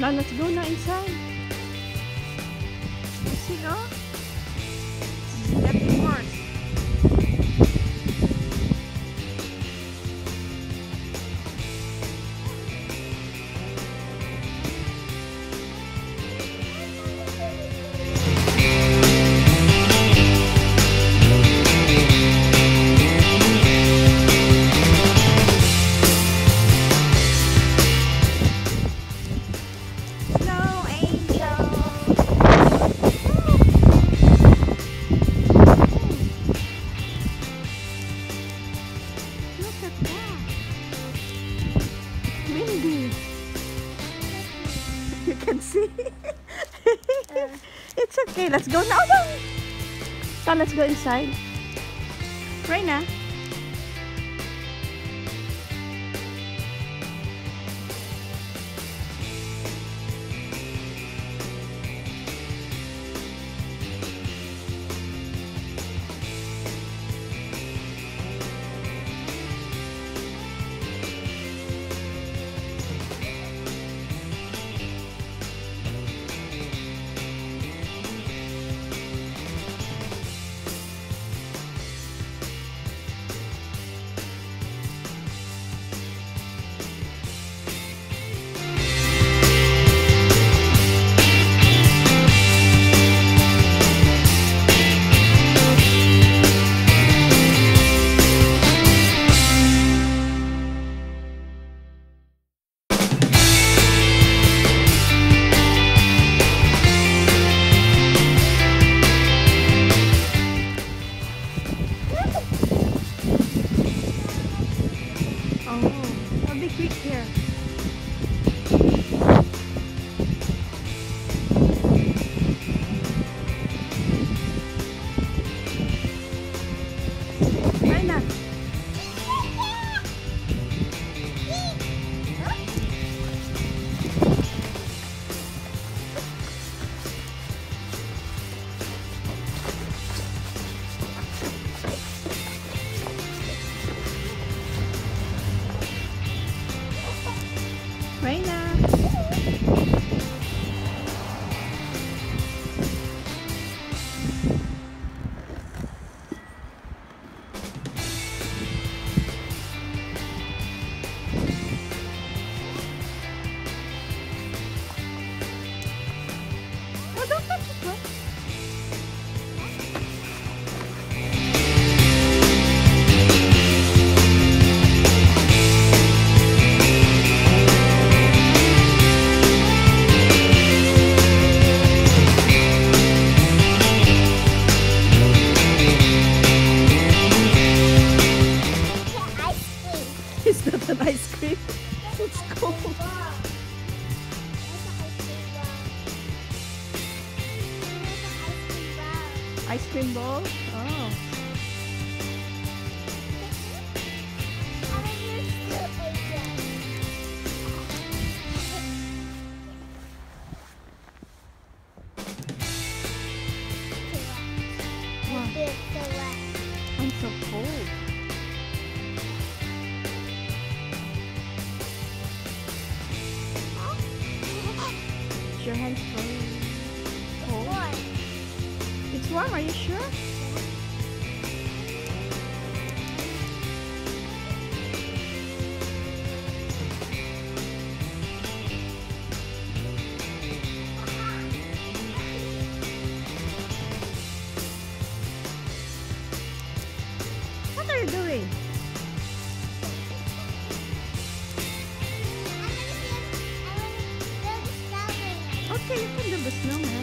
Now let's go na inside. You see, no? It's getting worse. You can see. It's okay. Let's go now. So let's go inside. Reina. Reina. Oh, don't touch it, bro. It's not an ice cream. It's cold. Ice cream ball? Oh. Wow. I'm so cold. Your hands cold. It's warm, are you sure? What are you doing? Okay, you can do the snowman.